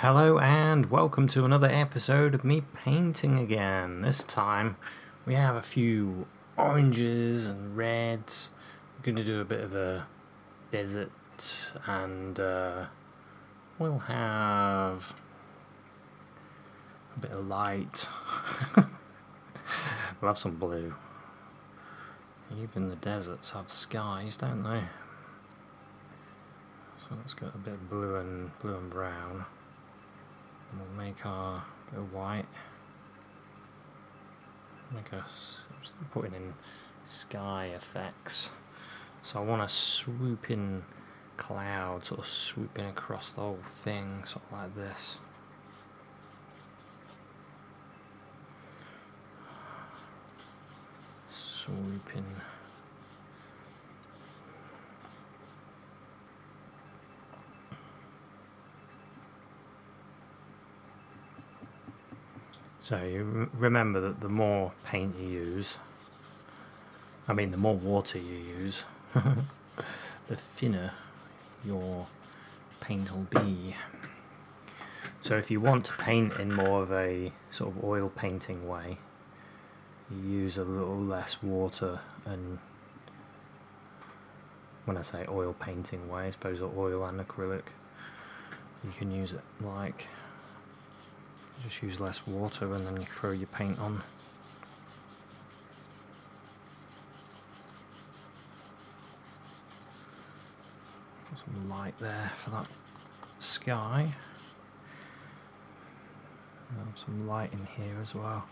Hello and welcome to another episode of me painting again. This time we have a few oranges and reds. We're going to do a bit of a desert and we'll have a bit of light. We'll have some blue. Even the deserts have skies, don't they? So let's get a bit of blue and brown. And we'll make our bit of white. Make us putting in sky effects. So I want a swooping cloud, sort of swooping across the whole thing, sort of like this. Swooping. So you remember that the more paint you use, the more water you use, the thinner your paint will be. So if you want to paint in more of a sort of oil painting way, you use a little less water. And when I say oil painting way, I suppose oil and acrylic, you can use it like, just use less water and then you throw your paint on. Some light there for that sky. Some light in here as well.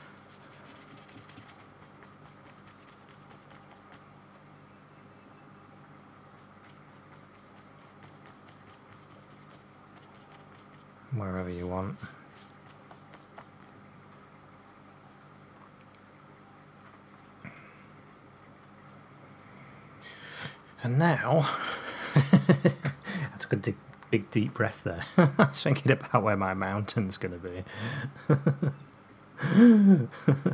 Wherever you want. And now, I took a big deep breath there. I was thinking about where my mountain's going to be.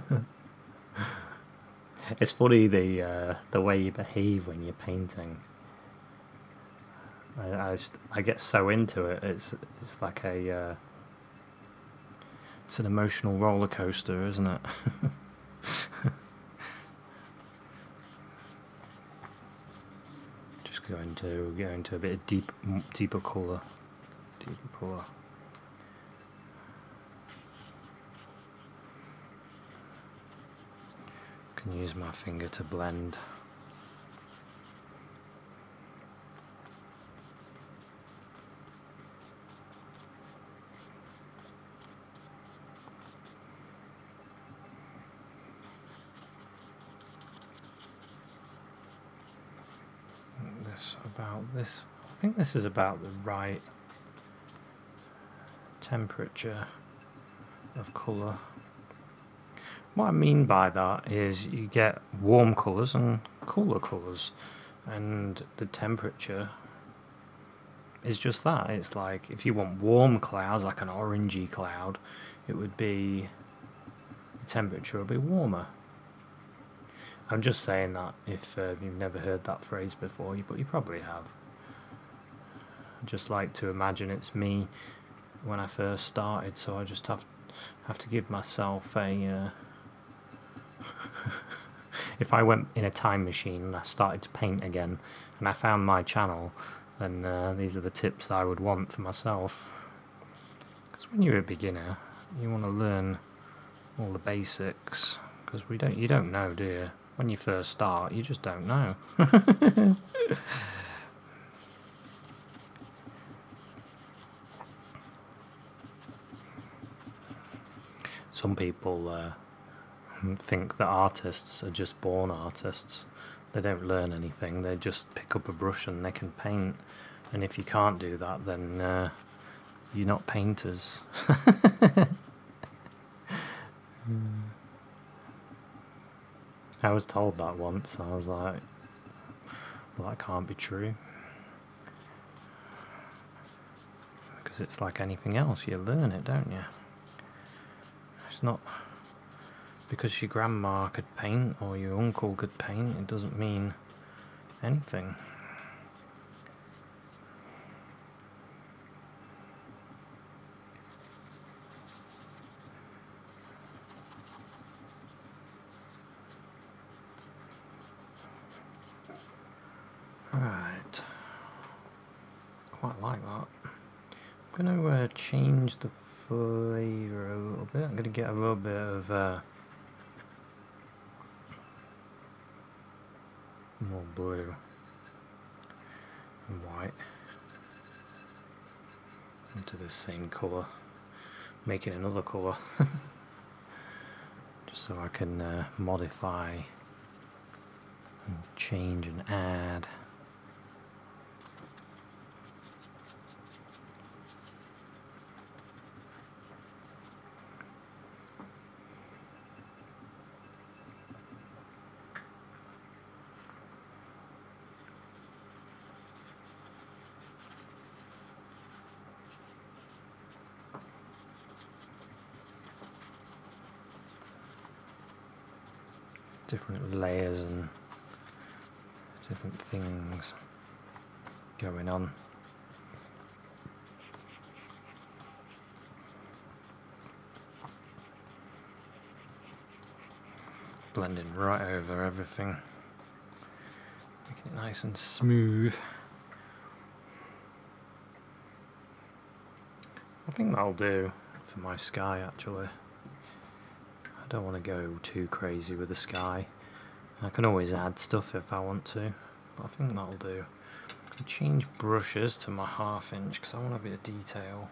It's funny the way you behave when you're painting. I get so into it. It's like it's an emotional roller coaster, isn't it? Go into a bit of deeper colour. Can use my finger to blend. I think this is about the right temperature of colour. What I mean by that is you get warm colours and cooler colours, and the temperature is just that. It's like if you want warm clouds, like an orangey cloud, it would be, the temperature would be warmer. I'm just saying that if you've never heard that phrase before, but you probably have. I just like to imagine it's me when I first started, so I just have to give myself a... If I went in a time machine and I started to paint again, and I found my channel, then these are the tips I would want for myself. Because when you're a beginner, you want to learn all the basics, because you don't know, do you? When you first start, you just don't know. Some people think that artists are just born artists. They don't learn anything. They just pick up a brush and they can paint. And if you can't do that, then you're not painters. I was told that once, and I was like, well, that can't be true. Because it's like anything else, you learn it, don't you? It's not because your grandma could paint or your uncle could paint, it doesn't mean anything. I'm going to change the flavour a little bit. I'm going to get a little bit of more blue and white into the same colour, making another colour just so I can modify and change and add. Different layers and different things going on. Blending right over everything, making it nice and smooth. I think that'll do for my sky actually. I don't want to go too crazy with the sky. I can always add stuff if I want to, but I think that'll do. I can change brushes to my 1/2 inch because I want a bit of detail.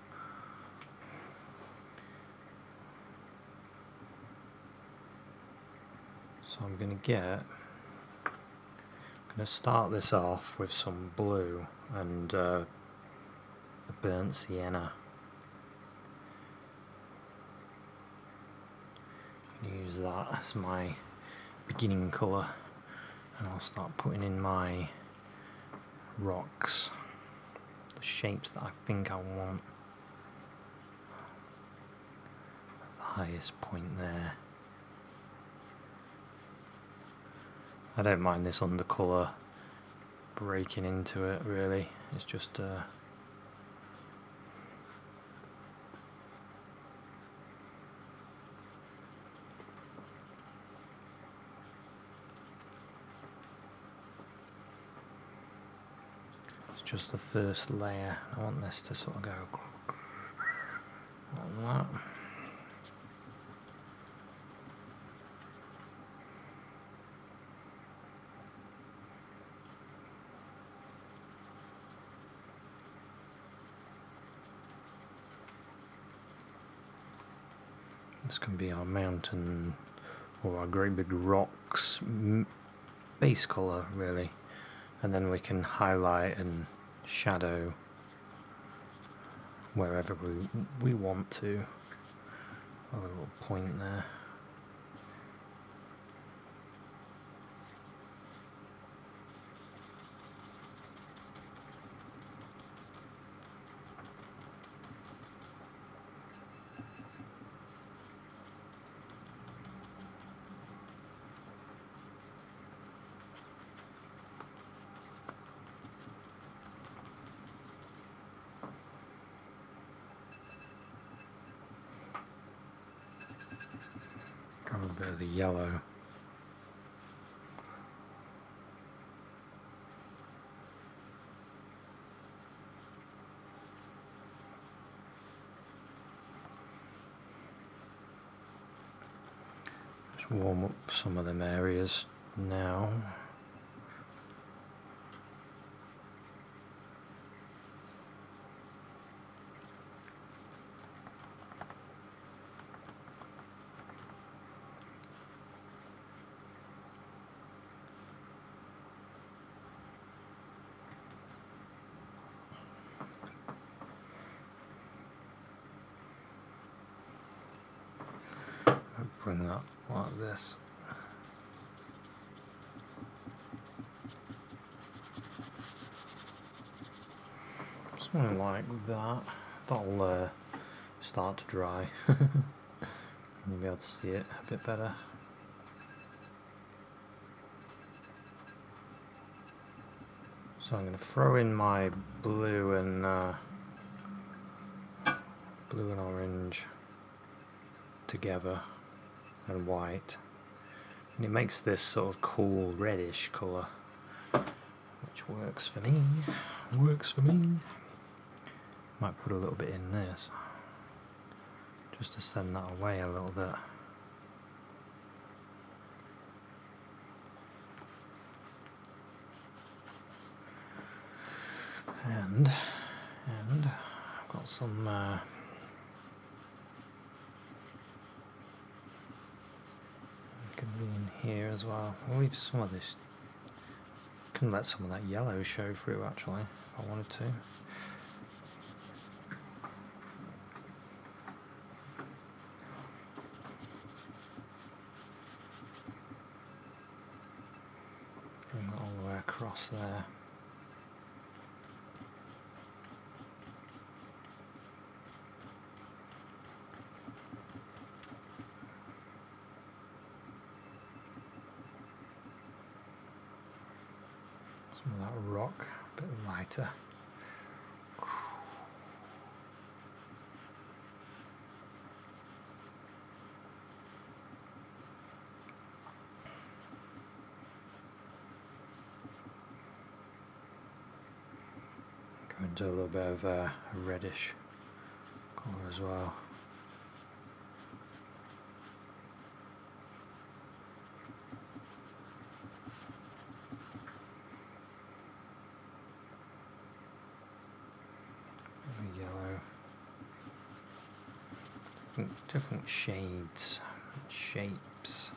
So I'm going to start this off with some blue and a burnt sienna. Use that as my beginning colour, and I'll start putting in my rocks, the shapes that I think I want at the highest point there. I don't mind this undercolour breaking into it really, it's just just the first layer. I want this to sort of go like that. This can be our mountain or our great big rocks base colour really, and then we can highlight and shadow wherever we want to. A little point there. Got a bit of the yellow. Just warm up some of them areas now. Bring that like this. Something like that. That'll start to dry. You'll be able to see it a bit better. So I'm going to throw in my blue and orange together, and white, and it makes this sort of cool reddish colour, which works for me. Might put a little bit in this, just to send that away a little bit. And I've got some can be in here as well. I'll leave some of this. Can let some of that yellow show through actually, if I wanted to. Bring that all the way across there. Some of that rock, a bit lighter. Go into a little bit of a reddish colour as well. Yellow. Different shades, shapes.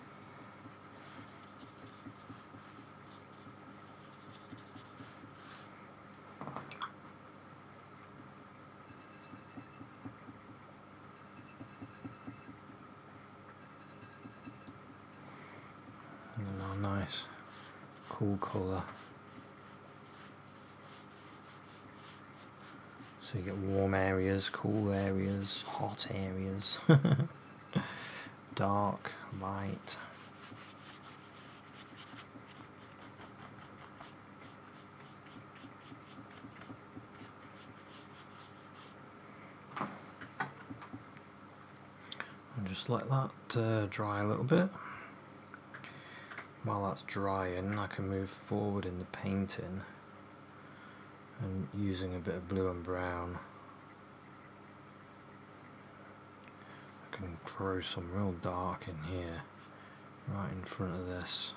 And a nice, cool colour. So you get warm areas, cool areas, hot areas, dark, light. And just let that dry a little bit. While that's drying, I can move forward in the painting. And using a bit of blue and brown, I can throw some real dark in here, right in front of this.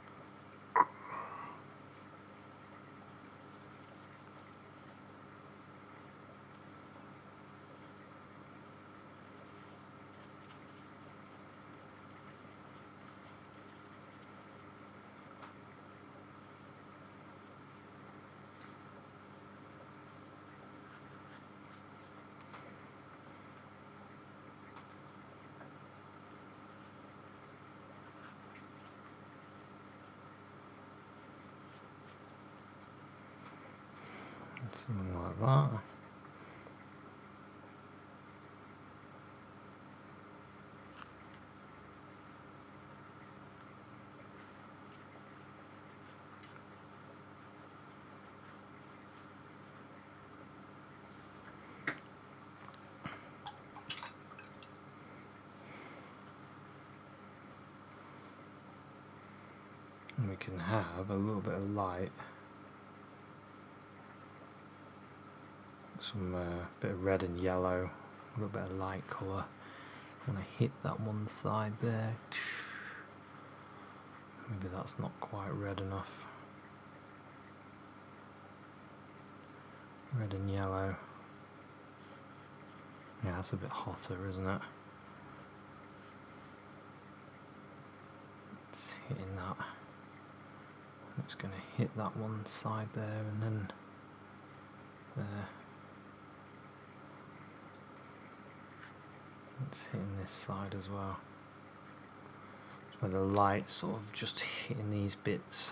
Something like that. And we can have a little bit of light. Some bit of red and yellow, a little bit of light colour. I want to hit that one side there. Maybe that's not quite red enough. Red and yellow. Yeah, that's a bit hotter, isn't it? It's hitting that. It's going to hit that one side there and then there. It's hitting this side as well. It's where the light sort of just hitting these bits.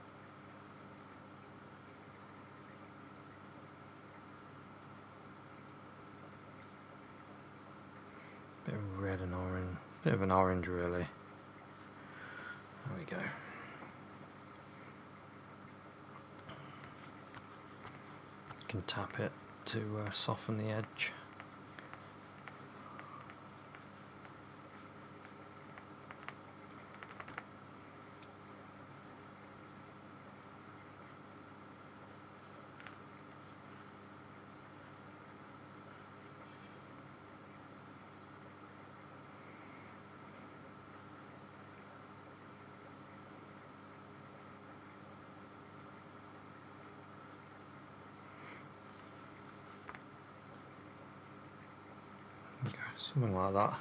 Bit of red and orange, bit of an orange really. There we go. You can tap it to soften the edge. Okay, something like that.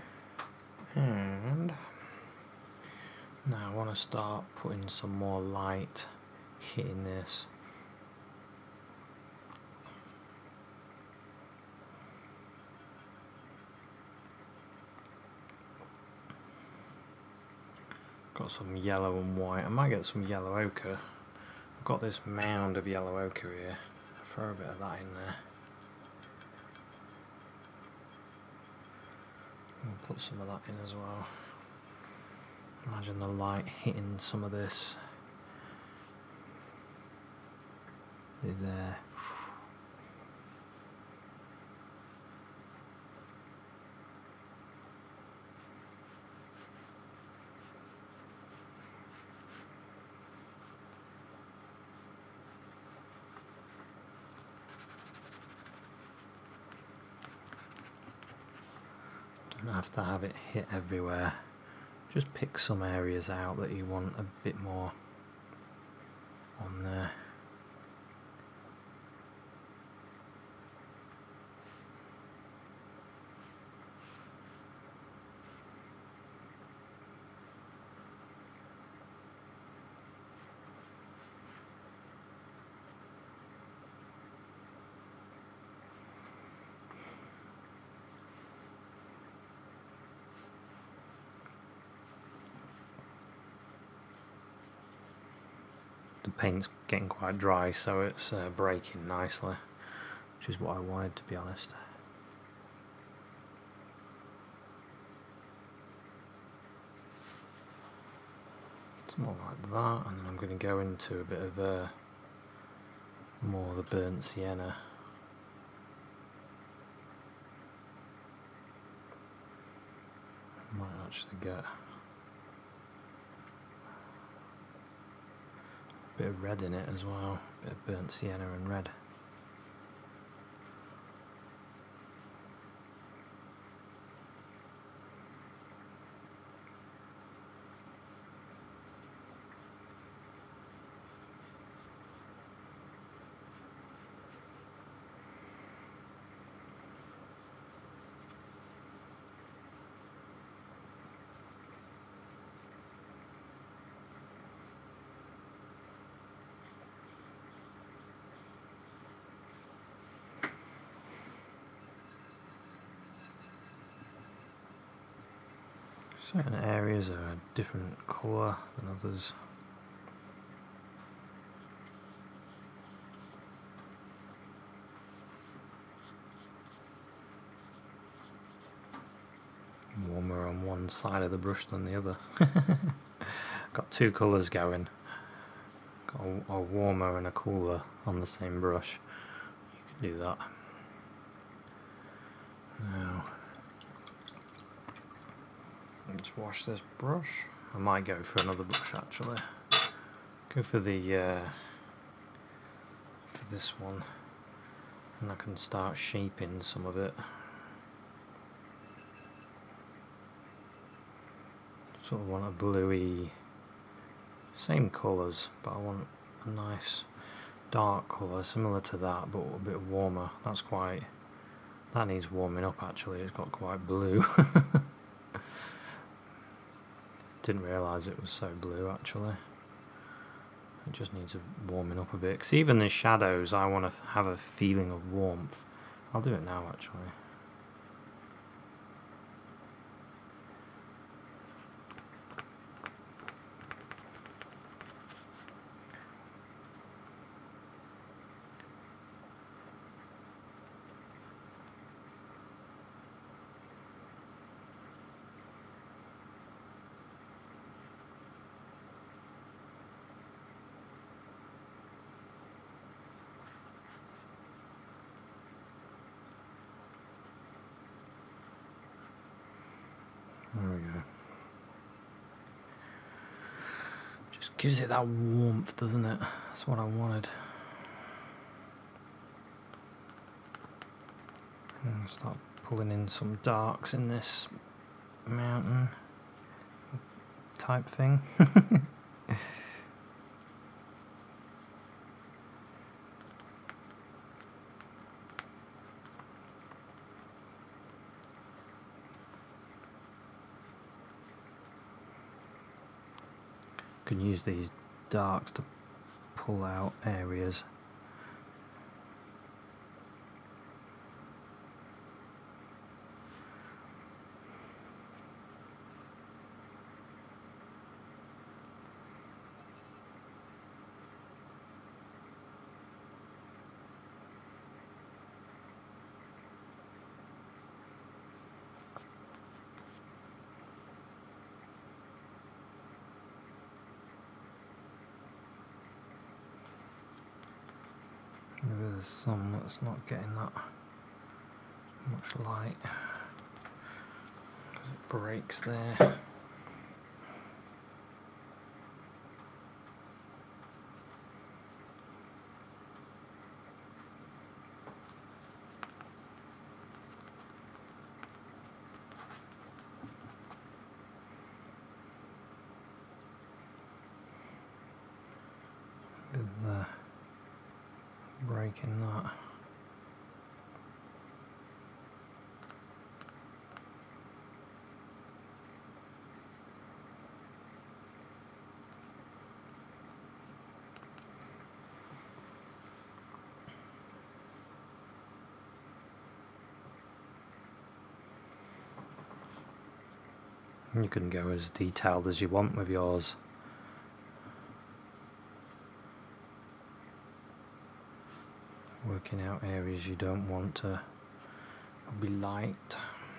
And now I want to start putting some more light hitting this. Got some yellow and white. I might get some yellow ochre. I've got this mound of yellow ochre here. I'll throw a bit of that in there. I'll put some of that in as well. Imagine the light hitting some of this. There. Don't have to have it hit everywhere. Just pick some areas out that you want a bit more on there. The paint's getting quite dry, so it's breaking nicely, which is what I wanted, to be honest. Something like that, and then I'm going to go into a bit of more of the burnt sienna. I might actually get bit of red in it as well, bit of burnt sienna and red. Certain areas are a different colour than others. Warmer on one side of the brush than the other. Got two colours going. Got a warmer and a cooler on the same brush. You can do that. Now, let's wash this brush. I might go for another brush actually. Go for the for this one, and I can start shaping some of it. Sort of want a bluey, same colours, but I want a nice dark colour similar to that, but a bit warmer. That needs warming up actually. It's got quite blue. Didn't realise it was so blue actually. It just needs warming up a bit, because even the shadows I want to have a feeling of warmth. I'll do it now actually. There we go. Just gives it that warmth, doesn't it? That's what I wanted. And start pulling in some darks in this mountain type thing. can use these darks to pull out areas. Maybe there's some that's not getting that much light. It breaks there. With the breaking that. You can go as detailed as you want with yours. Working out areas you don't want to be light.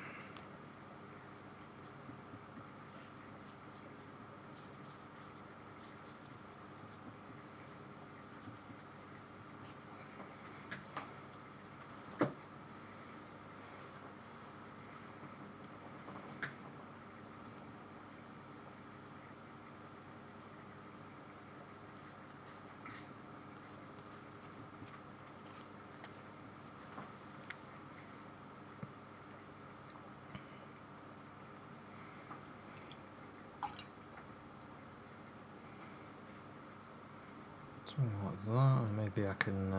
Something like that, and maybe I can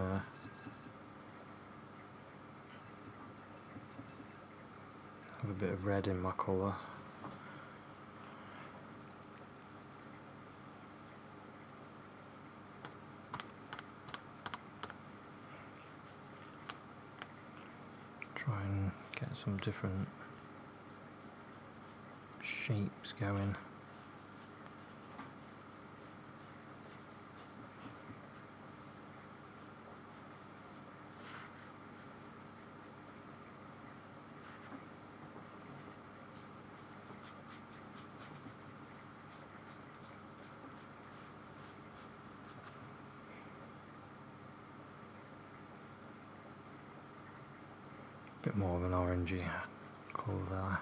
have a bit of red in my colour. Try and get some different shapes going. Bit more of an orangey colour there.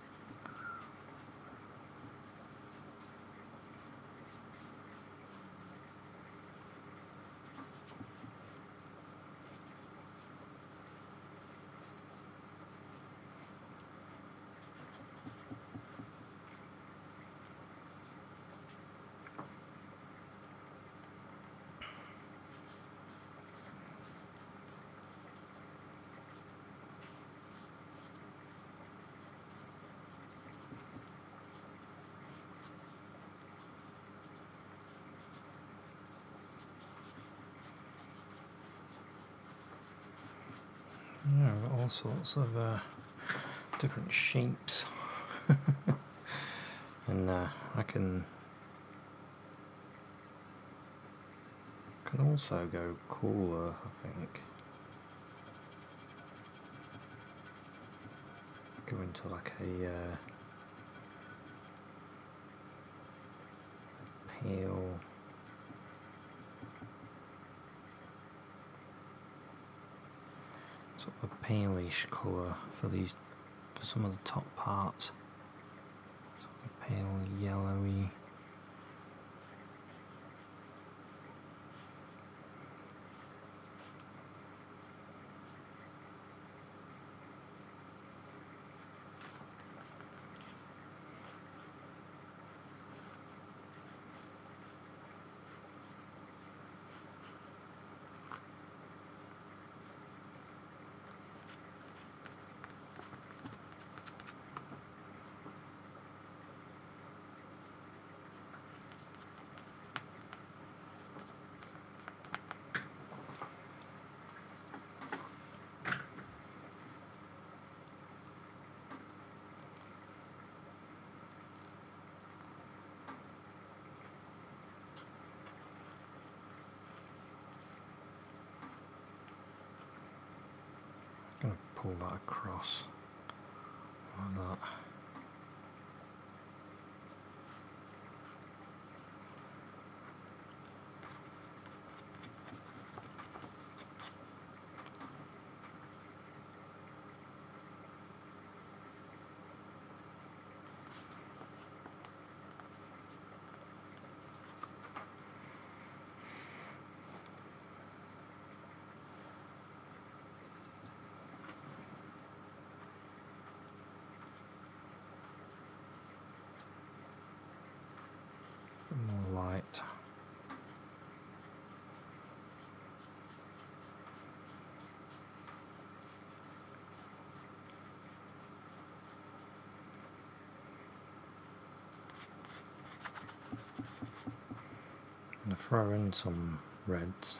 Yeah, I've got all sorts of different shapes. And I can also go cooler, I think. Go into like a pale sort of a palish colour for some of the top parts. Sort of a pale yellowy. pull that across like that. More light. I'm going to throw in some reds.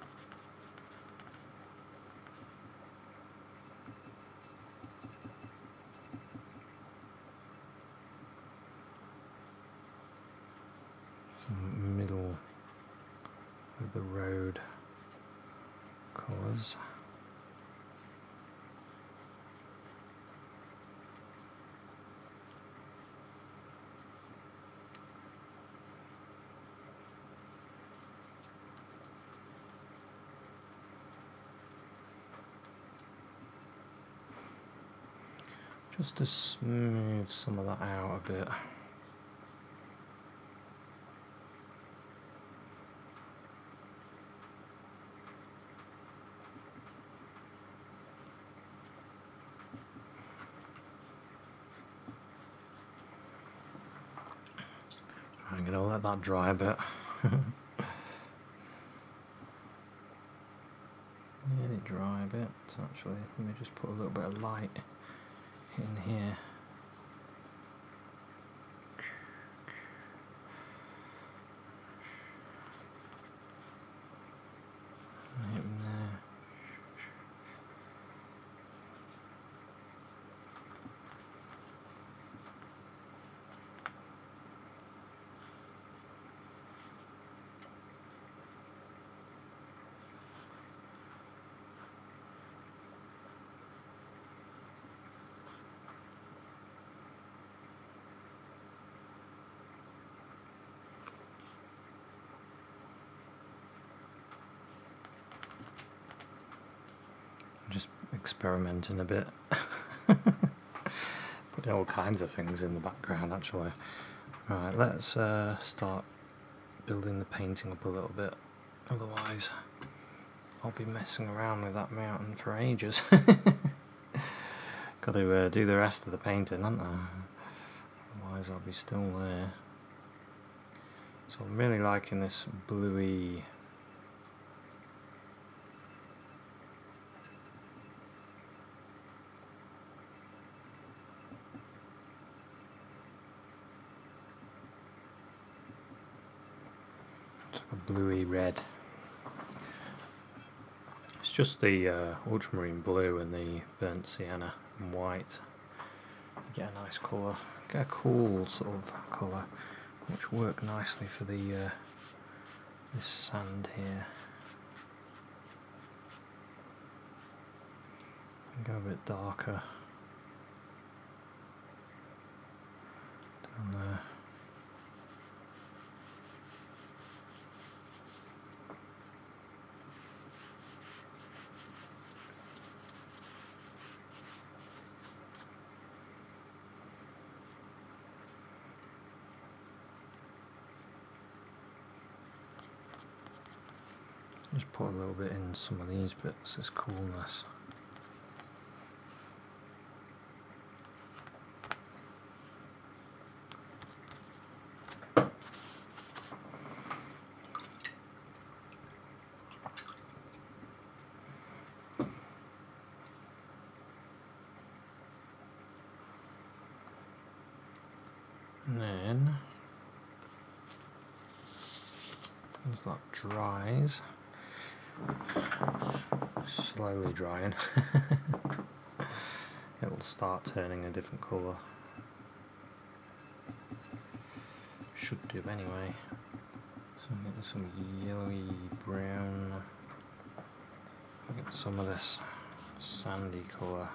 Some middle of the road colours. Just to smooth some of that out a bit. I'm going to let that dry a bit. Really dry a bit, actually. Let me just put a little bit of light in here. Right in there. Just experimenting a bit. Putting all kinds of things in the background actually. Right, let's start building the painting up a little bit, otherwise I'll be messing around with that mountain for ages. Got to do the rest of the painting, haven't I? Otherwise I'll be still there. So I'm really liking this bluey bluey red. It's just the ultramarine blue and the burnt sienna and white. You get a nice colour, get a cool sort of colour, which work nicely for the this sand here. Go a bit darker down there. Just put a little bit in some of these bits, this coolness. And then, as that dries, slowly drying, it will start turning a different colour. Should do anyway. So I'm getting some yellowy brown. Get some of this sandy colour.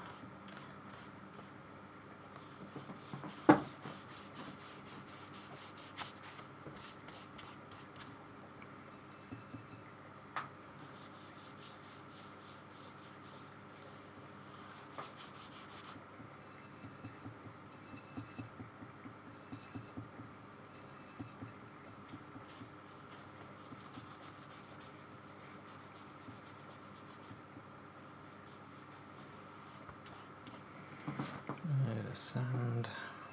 The sand.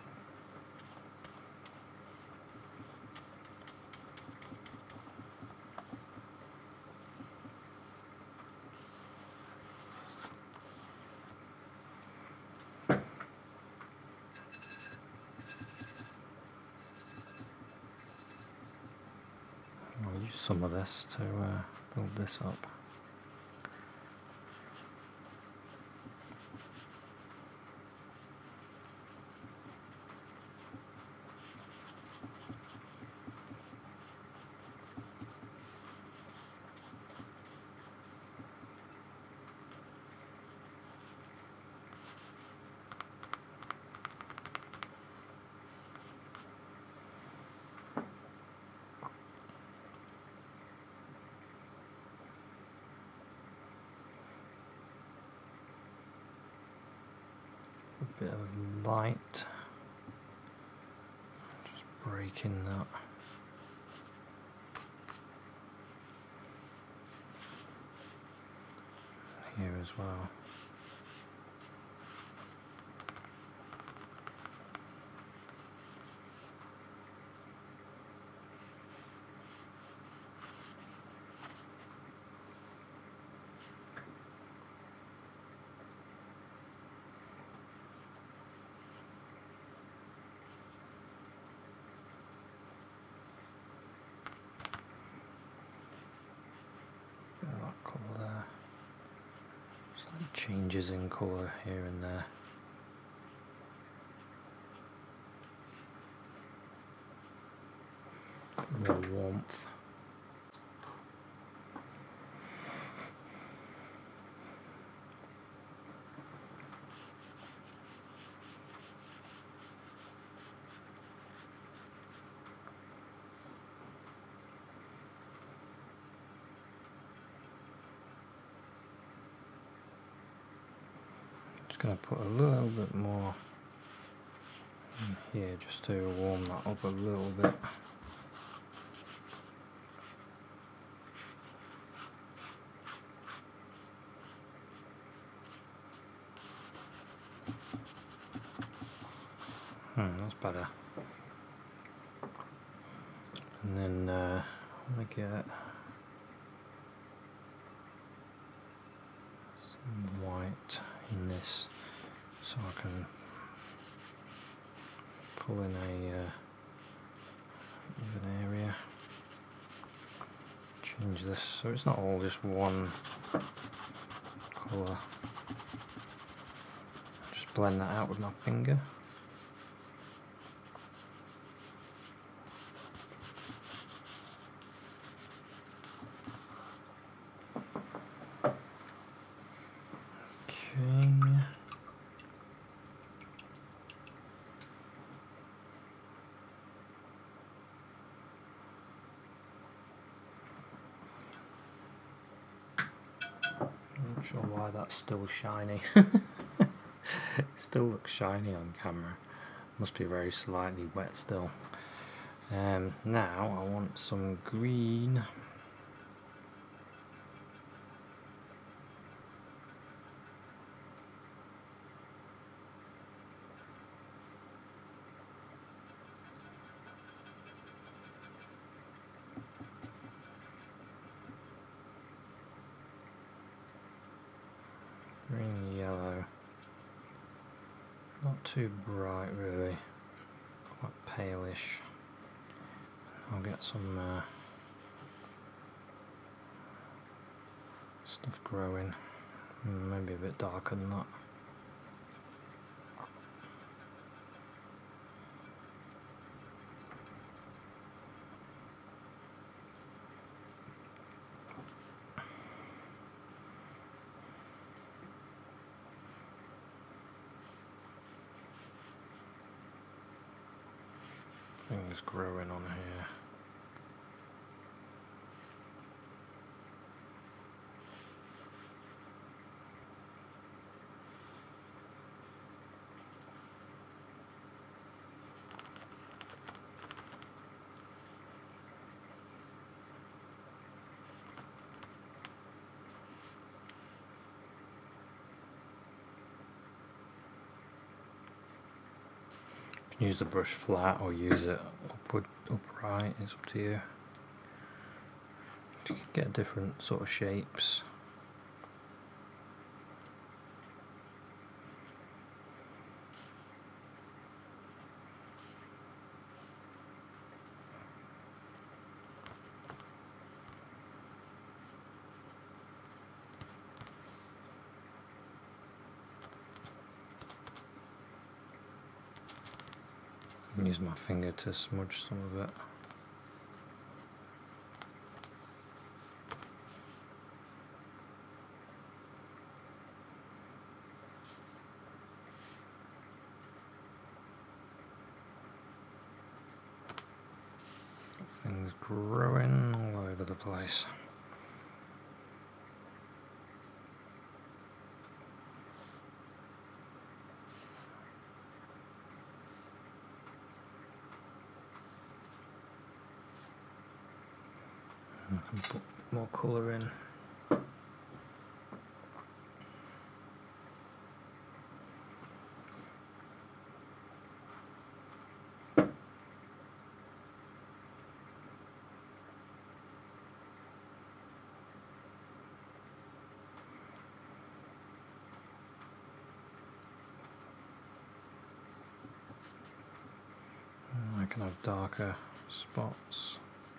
I'll use some of this to build this up. A bit of light, just breaking that. Here as well. That colour there. Slight changes in colour here and there. More warmth. Going to put a little bit more in here just to warm that up a little bit. That's better. And then I'm going to get some white in this, so I can pull in a even area. Change this so it's not all just one colour. Just blend that out with my finger. Not sure why that's still shiny. Still looks shiny on camera. Must be very slightly wet still. Now I want some green. Green yellow. Not too bright really. Quite palish. I'll get some stuff growing. Maybe a bit darker than that. Things growing on here. Use the brush flat or use it upright, it's up to you. You can get different sort of shapes. Use my finger to smudge some of it. Things growing all over the place. I can put more colour in. I can have darker spots.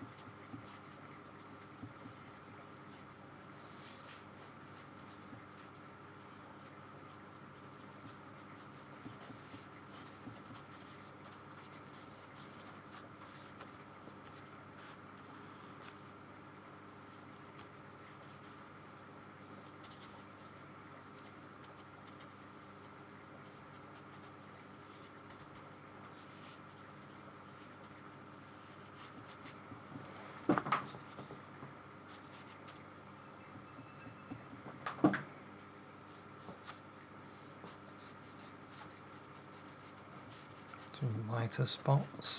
Some lighter spots.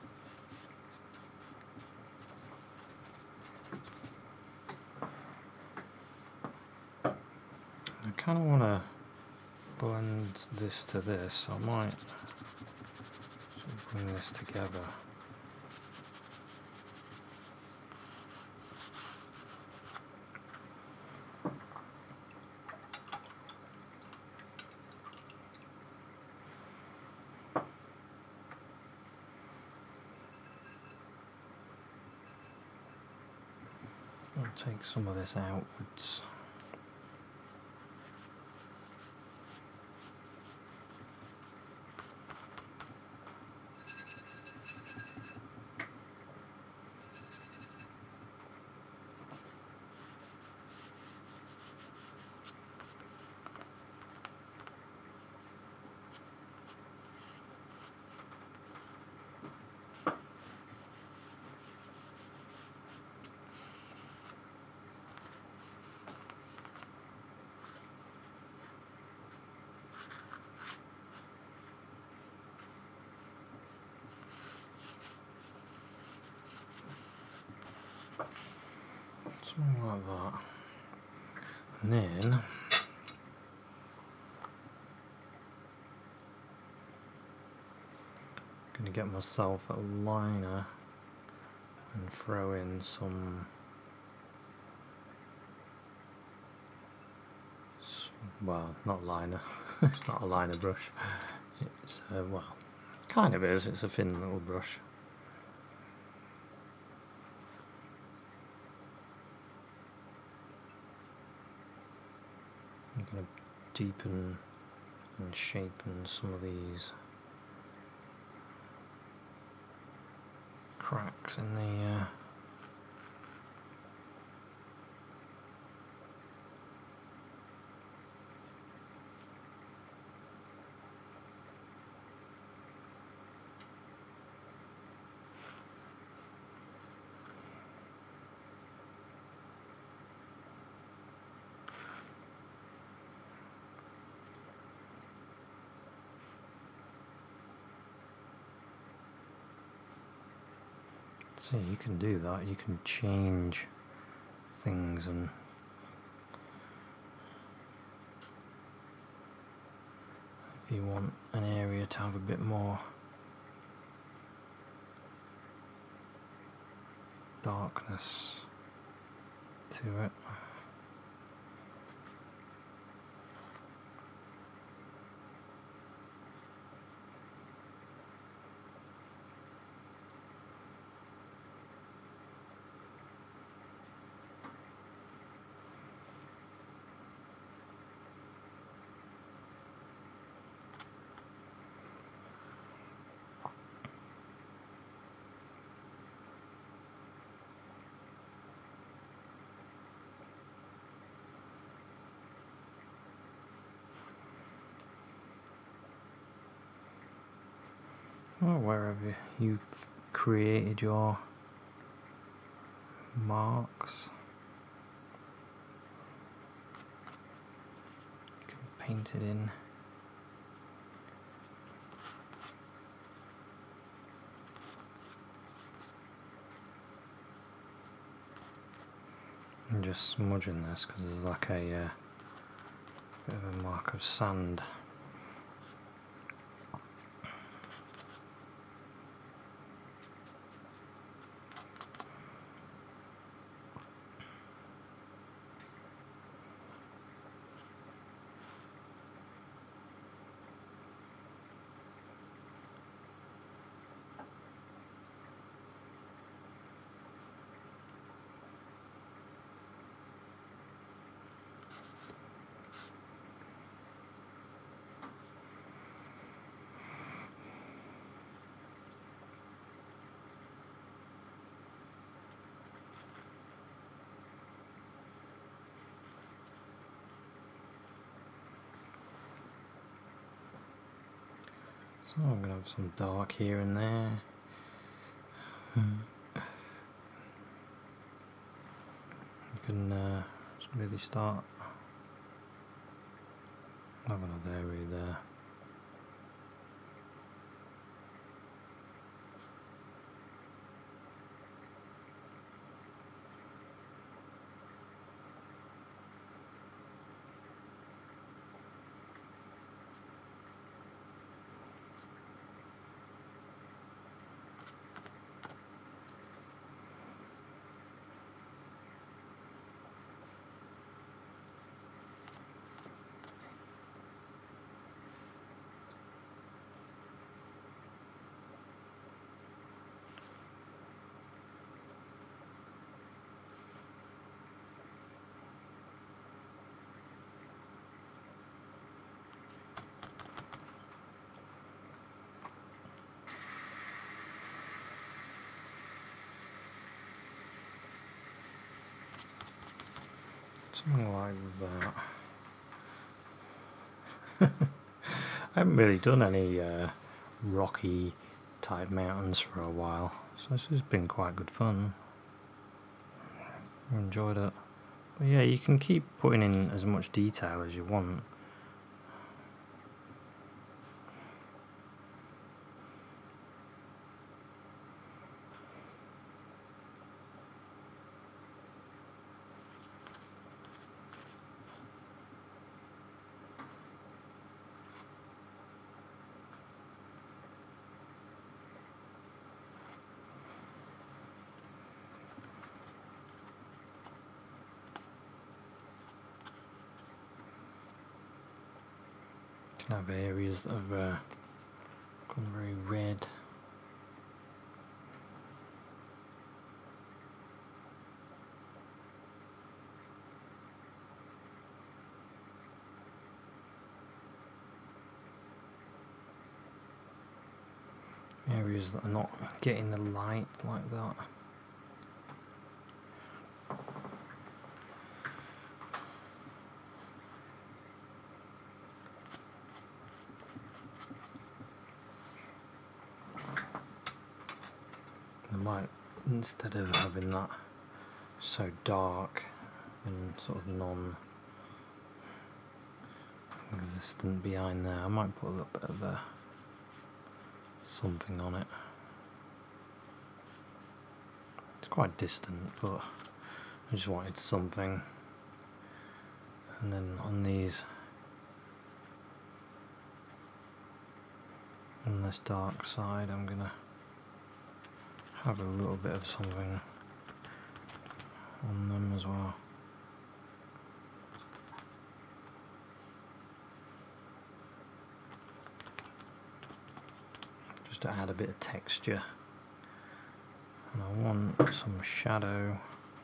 I kind of want to blend this to this, so I might sort of bring this together. I'll take some of this outwards. Something like that. And then I'm going to get myself a liner and throw in some well, not liner. It's not a liner brush. It's well, kind of is. It's a thin little brush. I'm going to deepen and shapen some of these cracks in the So you can do that, you can change things and if you want an area to have a bit more darkness to it. Or wherever you've created your marks, you can paint it in. I'm just smudging this because there's like a bit of a mark of sand. So I'm going to have some dark here and there. You can really start having an area there. Something like that. I haven't really done any rocky type mountains for a while, so this has been quite good fun. I enjoyed it. But yeah, you can keep putting in as much detail as you want. Have areas that have gone very red. Areas that are not getting the light like that. I might, instead of having that so dark and sort of non-existent behind there, I might put a little bit of something on it. It's quite distant, but I just wanted something. And then on these, on this dark side, I'm gonna have a little bit of something on them as well. Just to add a bit of texture. And I want some shadow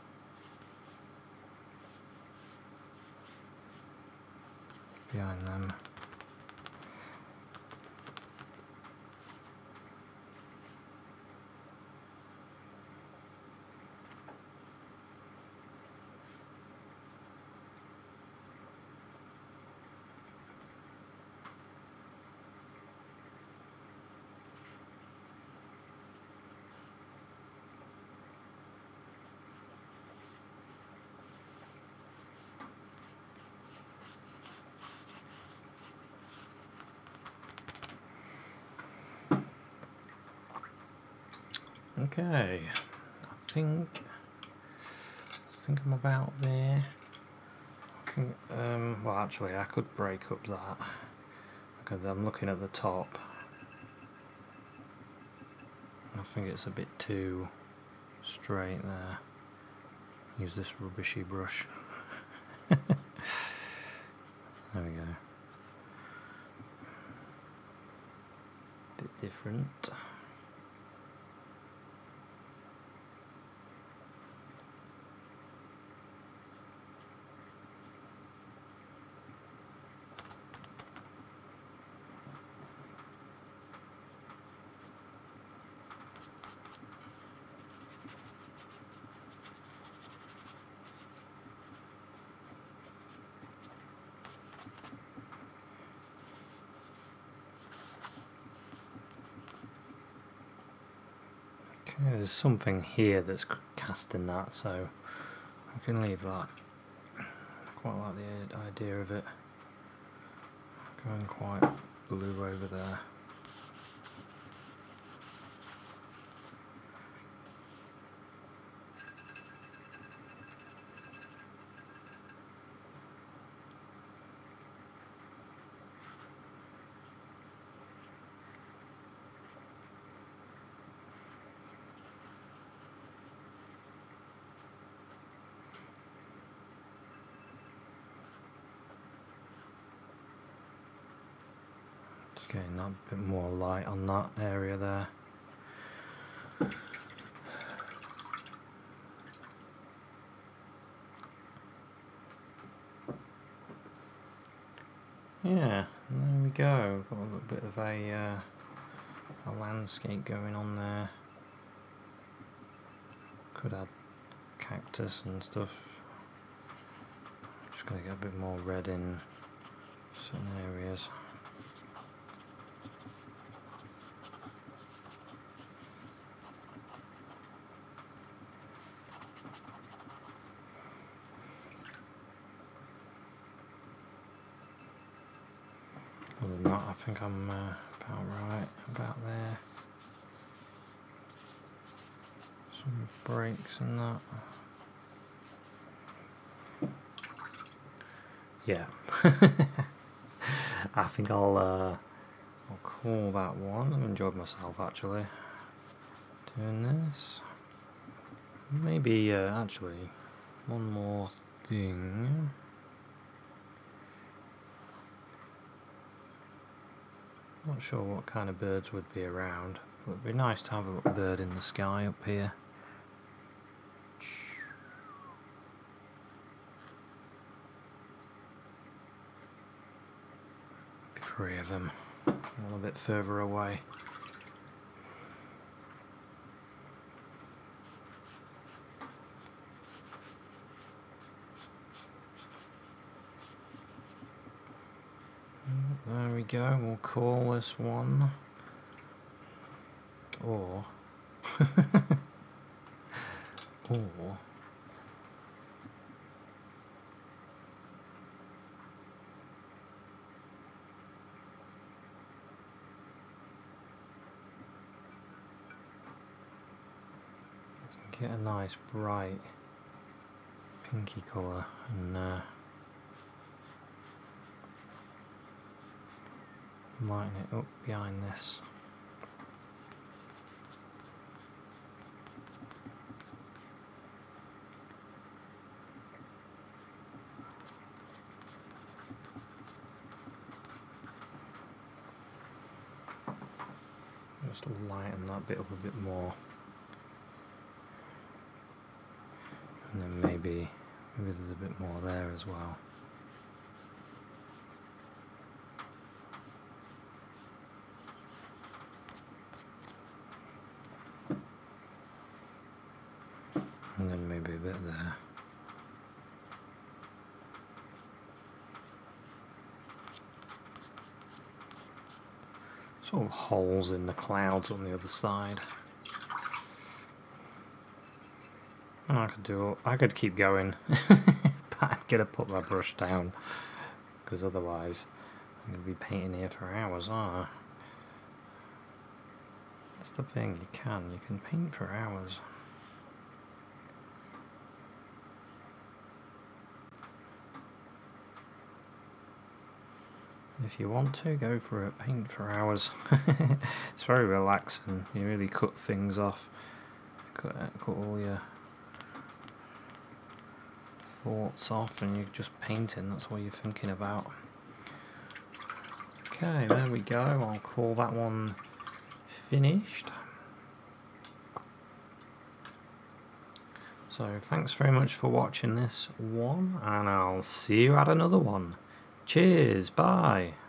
behind them. Okay, I think I'm about there. I think, well, actually, I could break up that because I'm looking at the top. I think it's a bit too straight there. Use this rubbishy brush. There we go. Bit different. Okay, there's something here that's casting that, so I can leave that. Quite like the idea of it going quite blue over there. Getting that bit more light on that area there. Yeah, there we go. Got a little bit of a landscape going on there. Could add cactus and stuff. Just gonna get a bit more red in certain areas. Other than that, I think I'm about right about there. Some breaks in that. Yeah. I think I'll call that one. I've enjoyed myself actually doing this. Maybe actually one more thing. Not sure what kind of birds would be around, but it'd be nice to have a little bird in the sky up here. Be 3 of them, a little bit further away. There we go, we'll call this one, or, or, get a nice bright pinky colour and lighten it up behind this. Just lighten that bit up a bit more, and then maybe there's a bit more there as well. And then maybe a bit there. Sort of holes in the clouds on the other side. And I could keep going, but I'm gonna put my brush down because otherwise I'm gonna be painting here for hours, aren't I? That's the thing, you can paint for hours. If you want to, go for it, paint for hours. It's very relaxing, you really cut things off, cut all your thoughts off and you're just painting, that's all you're thinking about. Okay, there we go, I'll call that one finished. So thanks very much for watching this one, and I'll see you at another one. Cheers, bye.